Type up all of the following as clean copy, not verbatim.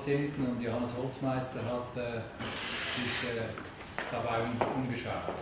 Patienten und Johannes Holzmeister hat sich dabei umgeschaut.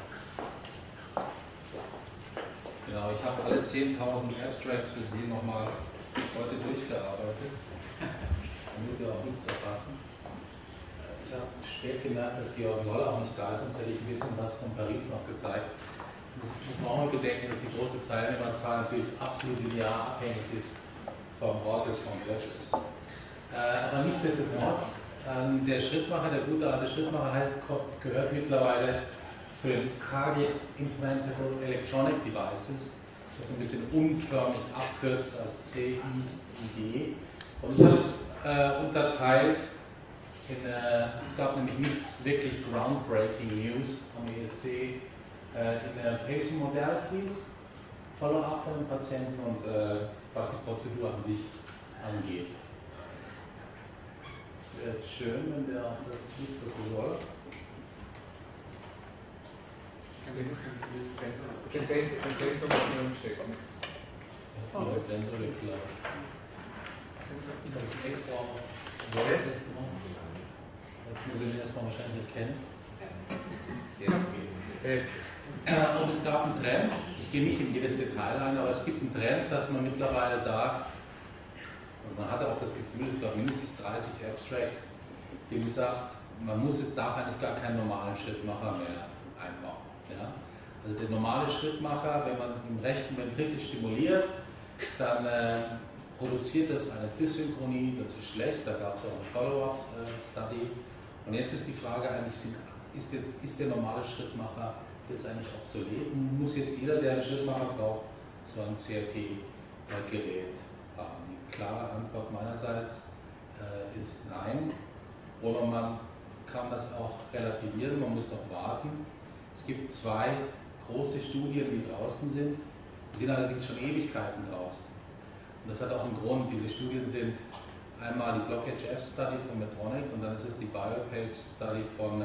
Genau, ich habe alle 10.000 Abstracts für Sie nochmal heute durchgearbeitet, damit wir auch nichts verpassen. Ich habe spät gemerkt, dass Georg Noll auch nicht da ist, sonst hätte ich ein bisschen was von Paris noch gezeigt. Ich muss auch mal bedenken, dass die große Teilnehmerzahl natürlich absolut linear abhängig ist vom Ort des Kongresses. Aber nichtsdestotrotz, der Schrittmacher, der gute alte Schrittmacher gehört mittlerweile zu den Cardiac Implantable Electronic Devices, das ein bisschen unförmig abkürzt als CIID. Und ich habe es unterteilt es gab nämlich nichts wirklich groundbreaking News am ESC in Pacing Modalities, Follow-up von den Patienten und was die Prozedur an sich angeht. Es wäre schön, wenn der das tut, was er soll. Sensor muss man umstecken. Ja, die Sensor wird klar. Ich habe extra jetzt muss ich ihn erstmal wahrscheinlich erkennen. Und es gab einen Trend, ich gehe nicht in jedes Detail ein, aber es gibt einen Trend, dass man mittlerweile sagt, und man hatte auch das Gefühl, es gab mindestens 30 Abstracts, die gesagt, darf eigentlich gar keinen normalen Schrittmacher mehr einbauen. Ja? Also der normale Schrittmacher, wenn man im rechten Ventrikel stimuliert, dann produziert das eine Dysynchronie, das ist schlecht, da gab es auch eine Follow-up-Study. Und jetzt ist die Frage eigentlich, ist der normale Schrittmacher jetzt eigentlich obsolet? Muss jetzt jeder, der einen Schrittmacher braucht, so ein CRT-Gerät haben? Die klare Antwort meinerseits ist nein. Oder man kann das auch relativieren, man muss noch warten. Es gibt 2 große Studien, die draußen sind. Die sind allerdings schon Ewigkeiten draußen. Und das hat auch einen Grund. Diese Studien sind einmal die Block-HF-Study von Medtronic und dann ist es die BioPace-Study von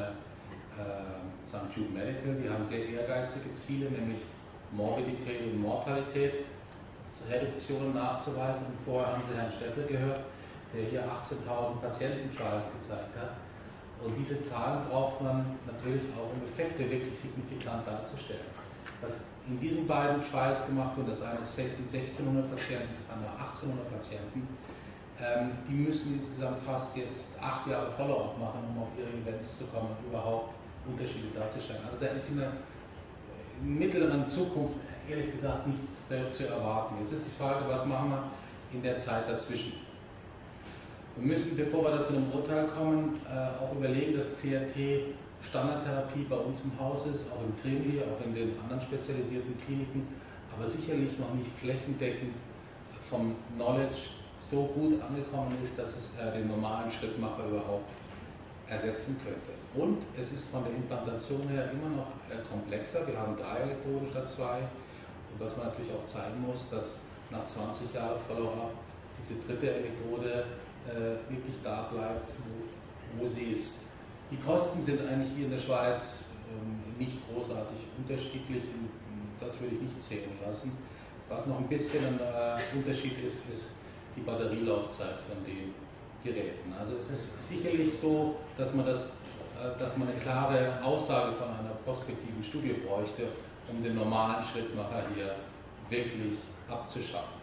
St. Jude Medical. Die haben sehr ehrgeizige Ziele, nämlich Morbidität und Mortalität, Reduktionen nachzuweisen. Und vorher haben Sie Herrn Steffel gehört, der hier 18.000 Patienten-Trials gezeigt hat. Und diese Zahlen braucht man natürlich auch, um Effekte wirklich signifikant darzustellen. Was in diesen beiden Trials gemacht wurde, das eine ist 1600 Patienten, das andere 1800 Patienten, die müssen insgesamt fast jetzt 8 Jahre Follow-up machen, um auf ihre Events zu kommen und überhaupt Unterschiede darzustellen. Also da ist in der mittleren Zukunft ehrlich gesagt nichts zu erwarten. Jetzt ist die Frage, was machen wir in der Zeit dazwischen? Wir müssen, bevor wir da zu einem Urteil kommen, auch überlegen, dass CRT Standardtherapie bei uns im Haus ist, auch im Trinity, auch in den anderen spezialisierten Kliniken, aber sicherlich noch nicht flächendeckend vom Knowledge so gut angekommen ist, dass es den normalen Schrittmacher überhaupt ersetzen könnte. Und es ist von der Implantation her immer noch komplexer. Wir haben 3 Elektroden statt 2. Und was man natürlich auch zeigen muss, dass nach 20 Jahren Follow-up diese 3. Elektrode wirklich da bleibt, wo sie ist. Die Kosten sind eigentlich hier in der Schweiz nicht großartig unterschiedlich. Das würde ich nicht zählen lassen. Was noch ein bisschen ein Unterschied ist, ist die Batterielaufzeit von den Geräten. Also es ist sicherlich so, dass man eine klare Aussage von einer prospektiven Studie bräuchte, um den normalen Schrittmacher hier wirklich abzuschaffen.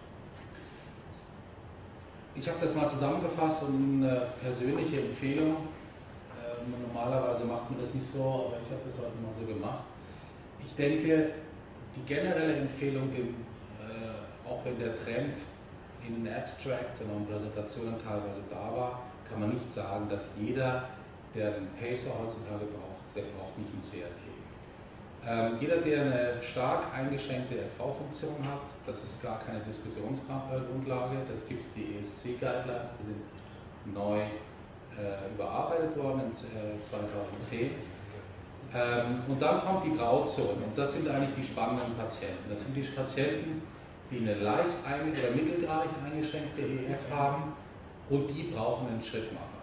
Ich habe das mal zusammengefasst und eine persönliche Empfehlung. Normalerweise macht man das nicht so, aber ich habe das heute mal so gemacht. Ich denke, die generelle Empfehlung, auch wenn der Trend in den Abstracts und in Präsentationen teilweise da war, kann man nicht sagen, dass jeder, der einen Pacer heutzutage braucht, der braucht nicht ein CRT. Jeder, der eine stark eingeschränkte RV-Funktion hat, das ist gar keine Diskussionsgrundlage, das gibt es die ESC-Guidelines, die sind neu überarbeitet worden in 2010. Und dann kommt die Grauzone und das sind eigentlich die spannenden Patienten. Das sind die Patienten, die eine leicht oder mittelgradig eingeschränkte EF haben und die brauchen einen Schrittmacher.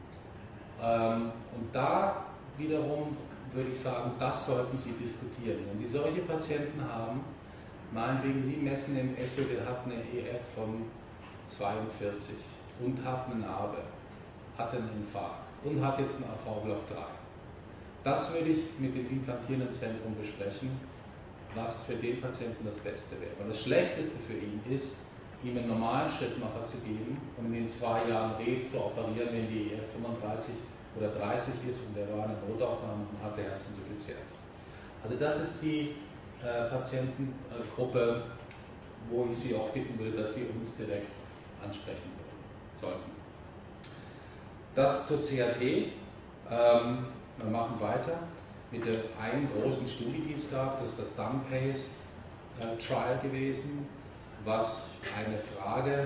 Und da wiederum würde ich sagen, das sollten Sie diskutieren. Wenn Sie solche Patienten haben, meinetwegen Sie messen im Echo, der hat eine EF von 42 und hat eine Narbe. hatte einen Infarkt und hat jetzt einen AV-Block 3. Das würde ich mit dem implantierenden Zentrum besprechen, was für den Patienten das Beste wäre. Weil das Schlechteste für ihn ist, ihm einen normalen Schrittmacher zu geben und in den 2 Jahren zu operieren, wenn die EF 35 oder 30 ist und der war eine Notaufnahme und hatte Herzinsuffizienz. Also das ist die Patientengruppe, wo ich Sie auch bitten würde, dass Sie uns direkt ansprechen sollten. Das zur CAT. Wir machen weiter mit der einen großen Studie, die es gab, das ist das Dumbpace Trial gewesen, was eine Frage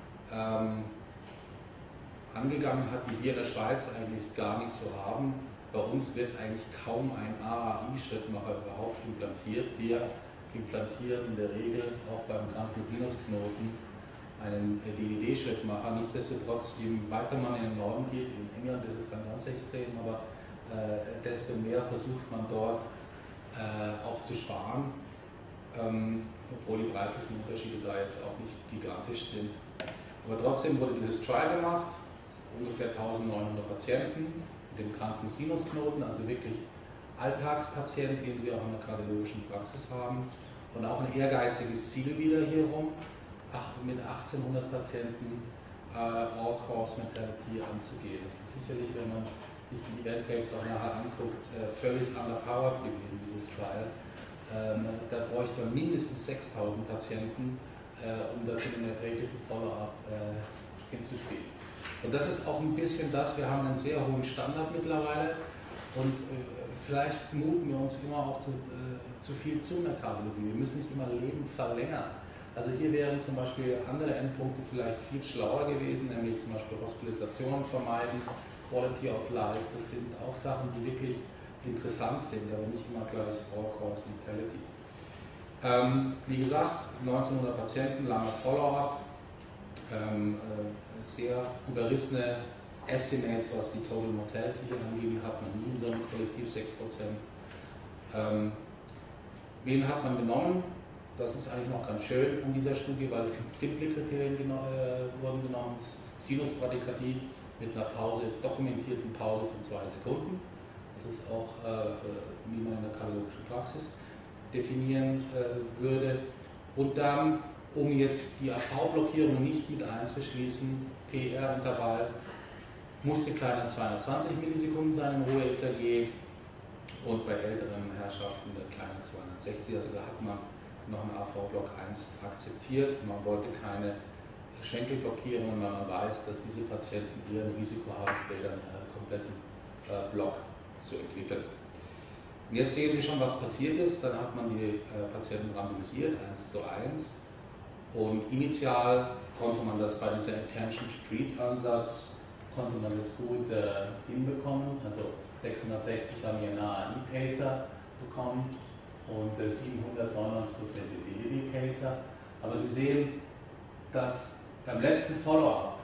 angegangen hat, die wir in der Schweiz eigentlich gar nicht so haben. Bei uns wird eigentlich kaum ein AAI-Schrittmacher überhaupt implantiert. Wir implantieren in der Regel auch beim Granthosinusknoten einen DED-Schrittmacher. Nichtsdestotrotz, je weiter man in den Norden geht, in England ist es dann ganz extrem, aber desto mehr versucht man dort auch zu sparen, obwohl die preislichen Unterschiede da jetzt auch nicht gigantisch sind. Aber trotzdem wurde dieses Trial gemacht, ungefähr 1900 Patienten mit dem kranken Sinusknoten, also wirklich Alltagspatient, den Sie auch in der kardiologischen Praxis haben, und auch ein ehrgeiziges Ziel wieder hier rum, mit 1800 Patienten All-Cause Mortality anzugehen. Das ist sicherlich, wenn man sich die Event-Rates auch nachher anguckt, völlig underpowered gewesen, dieses Trial. Da bräuchte man mindestens 6000 Patienten, um das in den erträglichen Follow-up hinzukriegen. Und das ist auch ein bisschen das, wir haben einen sehr hohen Standard mittlerweile und vielleicht muten wir uns immer auch zu viel zu in der Kardiologie. Wir müssen nicht immer Leben verlängern. Also hier wären zum Beispiel andere Endpunkte vielleicht viel schlauer gewesen, nämlich zum Beispiel Hospitalisationen vermeiden, Quality of Life, das sind auch Sachen, die wirklich interessant sind, aber nicht immer gleich All-Cause Mortality. Wie gesagt, 1900 Patienten, langer Follow-up, sehr überrissene Estimates, was die Total Mortality angeht, hat man nie in so einem Kollektiv 6%. Wen hat man genommen? Das ist eigentlich noch ganz schön an dieser Studie, weil viele simple Kriterien wurden genommen. Sinusbradykardie mit einer dokumentierten Pause von 2 Sekunden. Das ist auch, wie man in der kardiologischen Praxis definieren würde. Und dann, um jetzt die AV-Blockierung nicht mit einzuschließen, PR-Intervall musste kleiner 220 Millisekunden sein im Ruhe-EKG und bei älteren Herrschaften der kleine 260. Also da hat man noch einen AV-Block 1 akzeptiert. Man wollte keine Schenkelblockierungen, weil man weiß, dass diese Patienten eher ein Risiko haben, später einen kompletten Block zu entwickeln. Und jetzt sehen Sie schon, was passiert ist. Dann hat man die Patienten randomisiert, 1:1. Und initial konnte man das bei diesem Attention-to-Treat-Ansatz konnte man das gut hinbekommen. Also 660 haben hier einen AAI-Pacer bekommen und 799% den DDD-Pacer. Aber Sie sehen, dass beim letzten Follow-up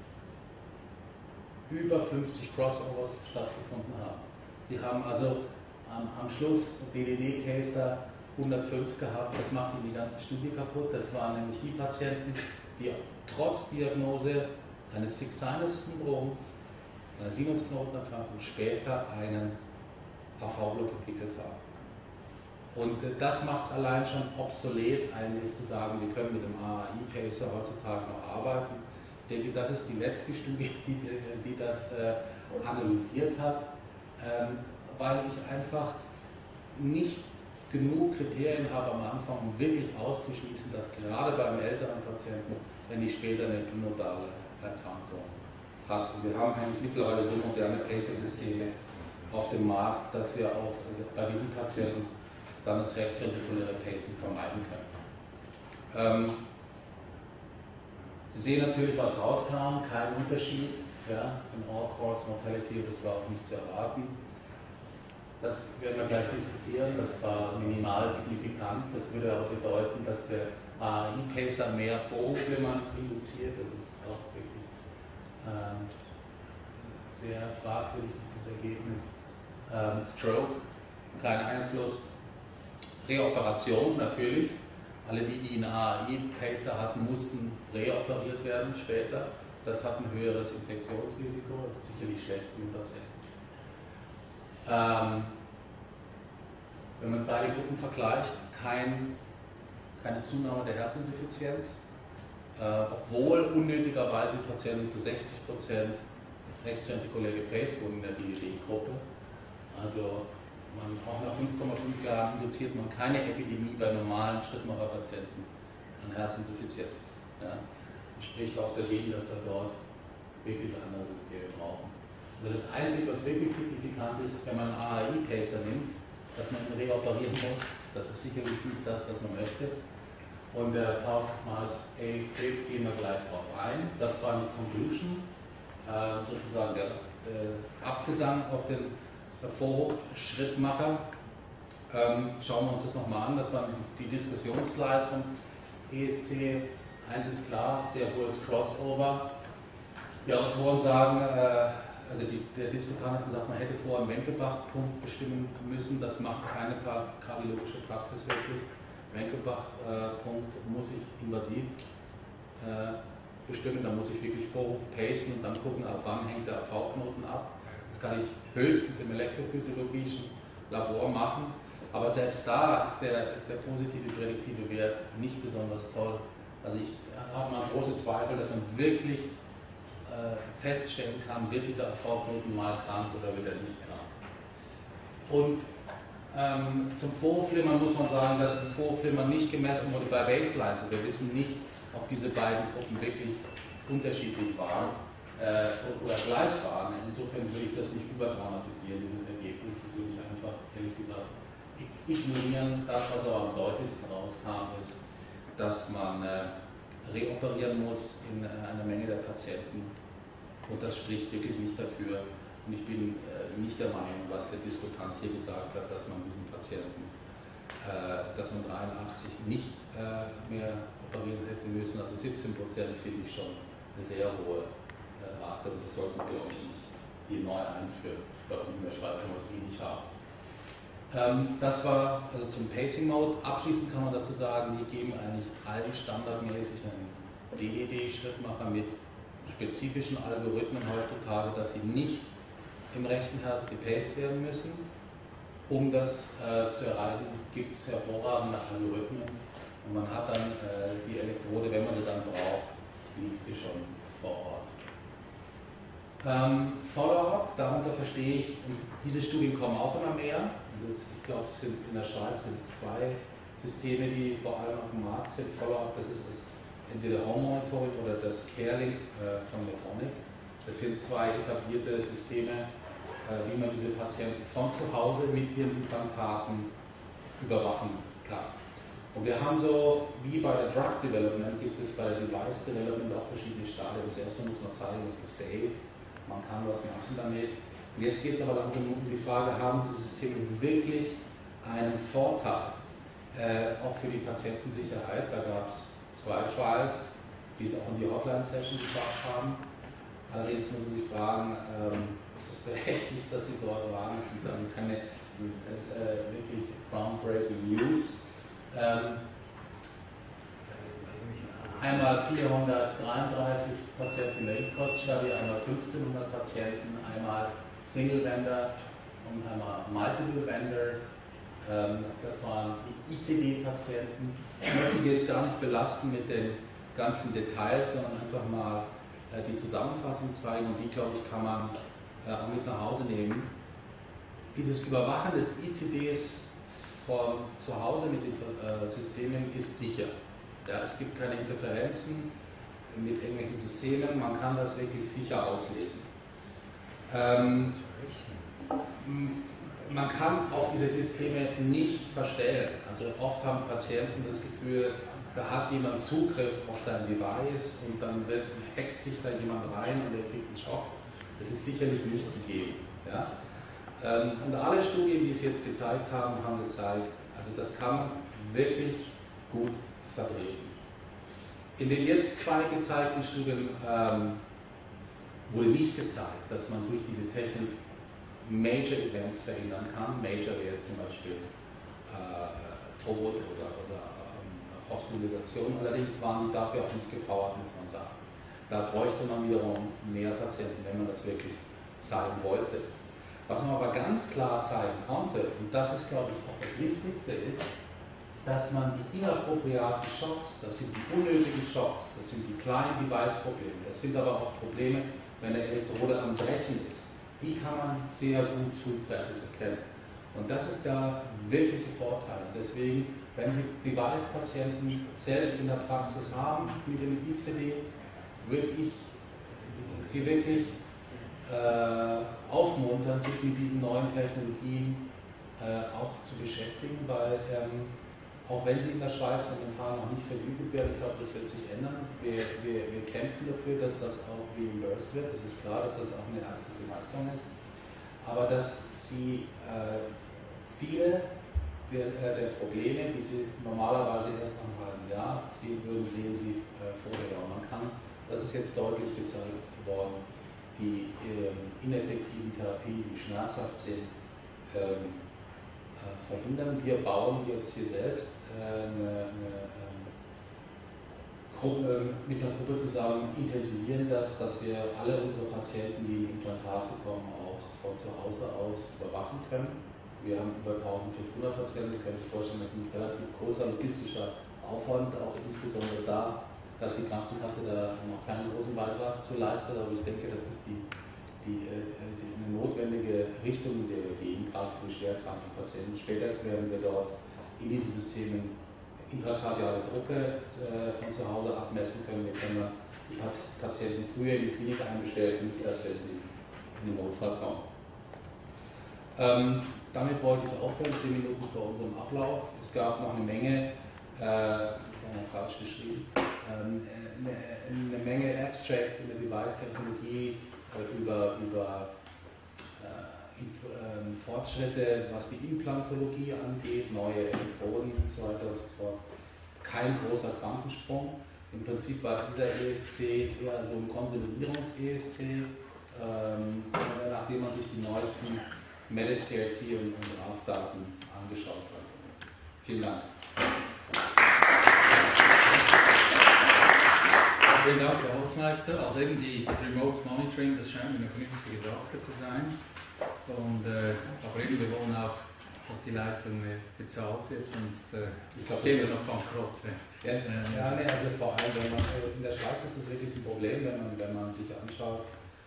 über 50 Crossovers stattgefunden haben. Sie haben also am Schluss DDD-Pacer 105 gehabt, das macht ihnen die ganze Studie kaputt. Das waren nämlich die Patienten, die trotz Diagnose eines Sick-Sinus-Syndroms, einer Sinusknotenerkrankung, später einen AV-Block entwickelt haben. Und das macht es allein schon obsolet, eigentlich zu sagen, wir können mit dem AAI-Pacer heutzutage noch arbeiten. Ich denke, das ist die letzte Studie, die das analysiert hat, weil ich einfach nicht genug Kriterien habe am Anfang, um wirklich auszuschließen, dass gerade beim älteren Patienten, wenn die später eine nodale Erkrankung hat. Und wir haben eigentlich mittlerweile so moderne Pacer-Systeme auf dem Markt, dass wir auch bei diesen Patienten dann das rechtsventrikuläre Pacing vermeiden können. Sie sehen natürlich, was rauskam, kein Unterschied ja, in All-Cause Mortality, das war auch nicht zu erwarten. Das werden wir gleich diskutieren, das war minimal signifikant, das würde aber bedeuten, dass der AAI-Pacer mehr Vorhofflimmern induziert, das ist auch wirklich sehr fragwürdig, dieses Ergebnis. Stroke, kein Einfluss. Reoperation natürlich. Alle die einen AAI-Pacer hatten, mussten reoperiert werden später. das hat ein höheres Infektionsrisiko, das ist sicherlich schlecht für den Patienten. Wenn man beide Gruppen vergleicht, keine Zunahme der Herzinsuffizienz, obwohl unnötigerweise die Patienten zu 60% rechtsventrikuläre gepaced wurden in der DED-Gruppe. Also auch nach 5,5 Jahren induziert man keine Epidemie bei normalen Schrittmacherpatienten an Herzinsuffizienz. Ja. Das spricht auch dagegen, dass wir dort wirklich andere Systeme brauchen. Also das Einzige, was wirklich signifikant ist, wenn man einen AAI-Pacer nimmt, dass man ihn reoperieren muss, das ist sicherlich nicht das, was man möchte. Und der Paroxysmales AFib gehen wir gleich drauf ein. Das war die Conclusion, sozusagen der Abgesang auf den Vorhof-Schrittmacher. Schauen wir uns das nochmal an, das waren die Diskussionsslides von ESC. Eins ist klar, sehr hohes Crossover. Die Autoren sagen, also der Diskutant hat gesagt, man hätte vorher einen Wenckebach-Punkt bestimmen müssen, das macht keine kardiologische Praxis wirklich. Wenckebach-Punkt muss ich invasiv bestimmen, da muss ich wirklich Vorhof pacen und dann gucken, ab wann hängt der AV-Knoten ab. Das kann ich höchstens im elektrophysiologischen Labor machen, aber selbst da ist der positive prädiktive Wert nicht besonders toll. Also ich habe mal große Zweifel, dass man wirklich feststellen kann, wird dieser AV-Knoten mal krank oder wird er nicht krank. Und zum Vorhofflimmern muss man sagen, dass Vorhofflimmern nicht gemessen wurde bei Baseline. Also wir wissen nicht, ob diese beiden Gruppen wirklich unterschiedlich waren oder gleich waren. Insofern würde ich das nicht überdramatisieren, dieses Ergebnis. Das würde ich einfach, ehrlich gesagt, ignorieren. Das, was aber am deutlichsten rauskam, ist, dass man reoperieren muss in einer Menge der Patienten. Und das spricht wirklich nicht dafür. Und ich bin nicht der Meinung, was der Diskutant hier gesagt hat, dass man diesen Patienten, dass man 83 nicht mehr operieren hätte müssen. Also 17% finde ich schon eine sehr hohe Rate. Und das sollten wir, glaube ich, nicht hier neu einführen. Bei uns in der Schweiz haben wir es wenig haben. Das war also zum Pacing Mode. Abschließend kann man dazu sagen, wir geben eigentlich allen standardmäßig einen DED-Schrittmacher mit spezifischen Algorithmen heutzutage, dass sie nicht im rechten Herz gepaced werden müssen. Um das zu erreichen, gibt es hervorragende Algorithmen und man hat dann die Elektrode, wenn man sie dann braucht, liegt sie schon vor Ort. Follow-up, darunter verstehe ich, und diese Studien kommen auch immer mehr. Ich glaube, in der Schweiz sind es 2 Systeme, die vor allem auf dem Markt sind. Follow-up, das ist das entweder Home Monitoring oder das CareLink von Medtronic. Das sind 2 etablierte Systeme, wie man diese Patienten von zu Hause mit ihren Implantaten überwachen kann. Und wir haben so, wie bei der Drug Development, gibt es bei der Device Development auch verschiedene Stadien. Das erste muss man zeigen, es ist safe, man kann was machen damit. Und jetzt geht es aber langsam um die Frage, haben diese Systeme wirklich einen Vorteil, auch für die Patientensicherheit? Da gab es 2 Trials, die es auch in die Hotline-Session gebracht haben. Allerdings müssen Sie fragen, ist es berechtigt, dass Sie dort waren? Es sind dann keine wirklich groundbreaking News. Einmal 433 Patienten in der ICOS-Studie, einmal 1500 Patienten, einmal Single Vendor und einmal Multiple Vendor. Das waren die ICD-Patienten. Ich möchte Sie jetzt gar nicht belasten mit den ganzen Details, sondern einfach mal die Zusammenfassung zeigen und die, glaube ich, kann man auch mit nach Hause nehmen. Dieses Überwachen des ICDs von zu Hause mit den Systemen ist sicher. Ja, es gibt keine Interferenzen mit irgendwelchen Systemen, man kann das wirklich sicher auslesen. Man kann auch diese Systeme nicht verstellen. Also oft haben Patienten das Gefühl, da hat jemand Zugriff auf sein Device und dann hackt sich da jemand rein und er kriegt einen Schock. Das ist sicherlich nicht gegeben. Ja? Und alle Studien, die es jetzt gezeigt haben, haben gezeigt, also das kann man wirklich gut vertreten. In den jetzt 2 gezeigten Studien wurde nicht gezeigt, dass man durch diese Technik Major Events verhindern kann. Major wäre jetzt zum Beispiel Tod oder Hospitalisation. Allerdings waren die dafür auch nicht gepowert, muss man sagen. Da bräuchte man wiederum mehr Patienten, wenn man das wirklich zeigen wollte. Was man aber ganz klar zeigen konnte, und das ist, glaube ich, auch das Wichtigste, ist, dass man die inappropriaten Shocks, das sind die unnötigen Shocks, das sind die kleinen Device-Probleme, das sind aber auch Probleme, wenn der Elektrode am Brechen ist. Die kann man sehr gut frühzeitig erkennen. Und das ist der wirkliche Vorteil. Deswegen, wenn Sie Device-Patienten selbst in der Praxis haben, mit dem ICD, würde ich Sie wirklich aufmuntern, sich mit diesen neuen Technologien auch zu beschäftigen, weil auch wenn sie in der Schweiz momentan noch nicht vergütet werden, ich glaube, das wird sich ändern. Wir kämpfen dafür, dass das auch reimbursed wird. Es ist klar, dass das auch eine ärztliche Leistung ist. Aber dass sie viele der Probleme, die sie normalerweise erst nach einem halben Jahr sehen würden, sehen sie vorher. Und man kann, das ist jetzt deutlich gezeigt worden, die ineffektiven Therapien, die schmerzhaft sind, verhindern. Wir bauen jetzt hier selbst mit einer Gruppe zusammen, intensivieren das, dass wir alle unsere Patienten, die ein Implantat bekommen, auch von zu Hause aus überwachen können. Wir haben über 1500 Patienten, ihr könnt euch vorstellen, das ist ein relativ großer logistischer Aufwand, auch insbesondere da, dass die Krankenkasse da noch keinen großen Beitrag zu leistet, aber ich denke, das ist eine notwendige Richtung, in der wir gehen, gerade für schwerkranke Patienten. Später werden wir dort in diesen Systemen intrakardiale Drucke von zu Hause abmessen können. Wir können die Patienten früher in die Klinik einbestellen, nicht erst, wenn sie in den Notfall kommen. Damit wollte ich aufhören, 10 Minuten vor unserem Ablauf. Es gab noch eine Menge, das ist falsch geschrieben, eine Menge Abstracts in der Device-Technologie über Fortschritte, was die Implantologie angeht, neue Elektroden und so weiter und so fort. Kein großer Quantensprung. Im Prinzip war dieser ESC eher so ein Konsolidierungs-ESC, nachdem man sich die neuesten Med-CRT und RAF-Daten angeschaut hat. Vielen Dank. Vielen Dank, Herr Holzmeister. Also eben das Remote Monitoring, das scheint eine vernünftige Sache zu sein. Aber eben, wir wollen auch, dass die Leistung bezahlt wird, sonst gehen wir noch bankrott. Also vor allem, in der Schweiz ist es wirklich ein Problem, wenn man sich anschaut,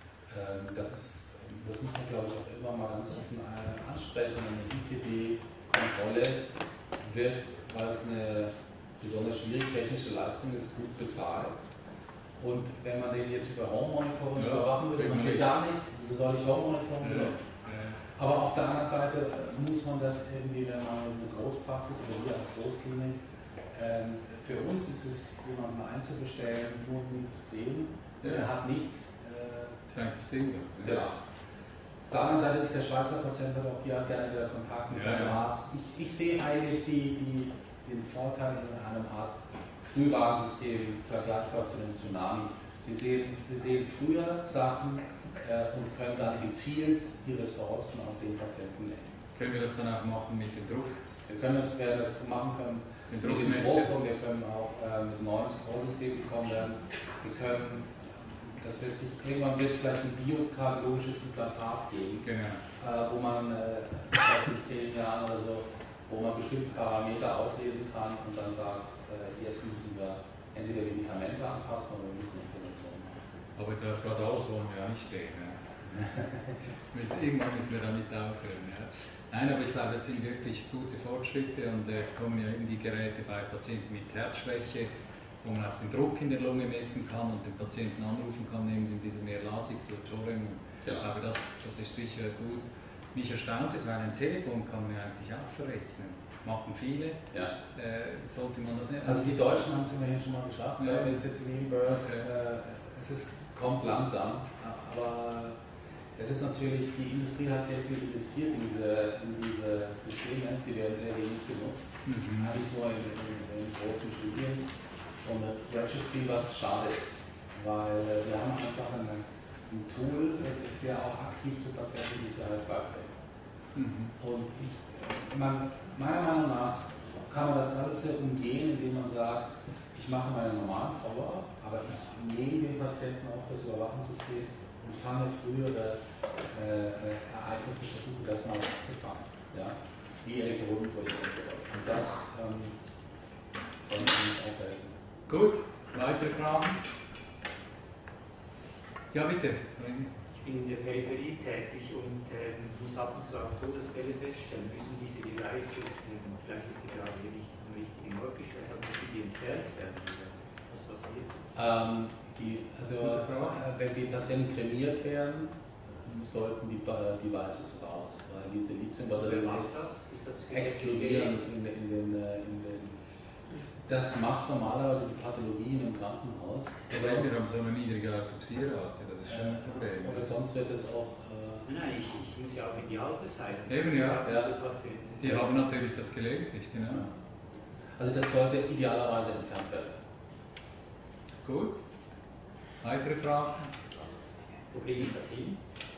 das muss man, glaube ich, auch immer mal ganz offen ansprechen. Eine ICD-Kontrolle wird, weil es eine besonders schwierige technische Leistung ist, gut bezahlt. Und wenn man den jetzt über Home-Monitoring überwachen will, man will gar nichts, so soll ich Home-Monitoring benutzen. Aber auf der anderen Seite muss man das irgendwie, wenn man eine Großpraxis oder wir als Großklinik, für uns ist es, jemanden einzubestellen, nur um zu sehen, er hat nichts. Ja. Auf der anderen Seite ist der Schweizer Patient auch gerne wieder Kontakt mit seinem Arzt. Ich sehe eigentlich den Vorteil in einem Arzt. Frühwarnsystem vergleichbar zu einem Tsunami. Sie sehen früher Sachen und können dann gezielt die Ressourcen auf den Patienten lenken. Können wir das dann auch machen mit dem Druck? Wir das machen können mit dem Druck und wir können auch mit neuen Scrollsystemen kommen werden. Irgendwann wird es vielleicht ein biokardiologisches Implantat geben, wo man vielleicht in 10 Jahren oder so, wo man bestimmte Parameter auslesen kann und dann sagt, jetzt müssen wir entweder Medikamente anpassen oder wir müssen Intervention machen. Aber geradeaus wollen wir ja nicht sehen. Ja. Irgendwann müssen wir damit aufhören. Ja. Nein, aber ich glaube, das sind wirklich gute Fortschritte und jetzt kommen ja eben die Geräte bei Patienten mit Herzschwäche, wo man auch den Druck in der Lunge messen kann und den Patienten anrufen kann, nehmen Sie diese mehr Lasix oder Toren. Ich glaube, das ist sicher gut. Mich erstaunt es, weil ein Telefon kann man eigentlich auch verrechnen. Machen viele. Ja. Sollte man das nicht. Also die Deutschen haben es immerhin schon mal geschafft. Ja. Wenn es jetzt kommt langsam, aber es ist natürlich, die Industrie hat sehr viel investiert in diese Systeme, sie werden sehr wenig genutzt. Eigentlich nur in großen Studien und Registry, was schade ist, weil wir haben einfach ein Tool, der auch aktiv zur Patientensicherheit beiträgt. Und meiner Meinung nach kann man das Ganze umgehen, indem man sagt, ich mache meine normalen Follow-up, aber ich nehme den Patienten auf das Überwachungssystem und fange frühere Ereignisse, versuche das mal abzufangen. Ja? Wie Elektrodenbrüche und sowas. Und das soll uns auch helfen. Gut, weitere Fragen? Ja, bitte. Ich bin in der Peripherie tätig und muss ab und zu auch Todesfälle feststellen. Müssen diese Devices, vielleicht ist die Frage hier nicht am richtigen Ort gestellt, aber müssen die entfernt werden? Was passiert? Wenn die Patienten kremiert werden, sollten die Devices raus, weil diese Lithium-Batterien explodieren das macht normalerweise die Pathologien im Krankenhaus. Wir haben so eine niedrige Autopsierate, das ist schon ein Problem. Oder sonst wird es auch... Nein, ich muss ja auch in die Altersheime. Eben, ja. Patienten. Die haben natürlich das gelegentlich, genau. Ja. Also das sollte idealerweise entfernt werden. Gut. Weitere Fragen? Wo kriege ich das hin?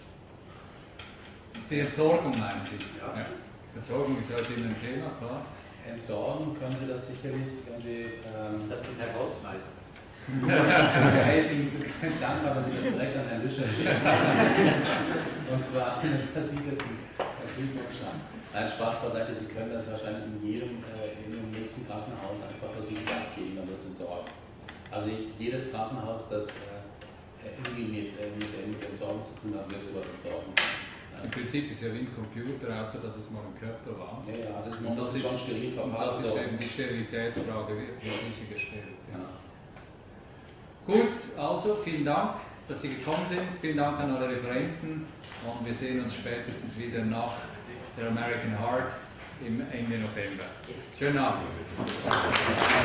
Die Entsorgung meinen Sie? Ja. Entsorgung ist heute immer ein Thema, klar. Entsorgen können Sie das sicherlich, wenn Sie... Das ist Herr Holzmeister. Ich bin dankbar, wenn Sie das direkt an Herrn Lüscher schicken. Und zwar in den versiegelten Kühlschrank. Nein, Spaß beiseite, Sie können das wahrscheinlich in jedem nächsten Krankenhaus einfach versiegelt abgeben, dann wird es entsorgt. Also jedes Krankenhaus, das irgendwie mit der Entsorgung zu tun hat, wird sowas entsorgen. Im Prinzip ist ja wie ein Computer, außer dass es mal im Körper war. Ja, also und das ist schon steril verpackt. Das ist eben die Sterilitätsfrage wirklich sichergestellt. Ja. Ja. Gut, also vielen Dank, dass Sie gekommen sind. Vielen Dank an alle Referenten und wir sehen uns spätestens wieder nach der American Heart im Ende November. Schönen Abend.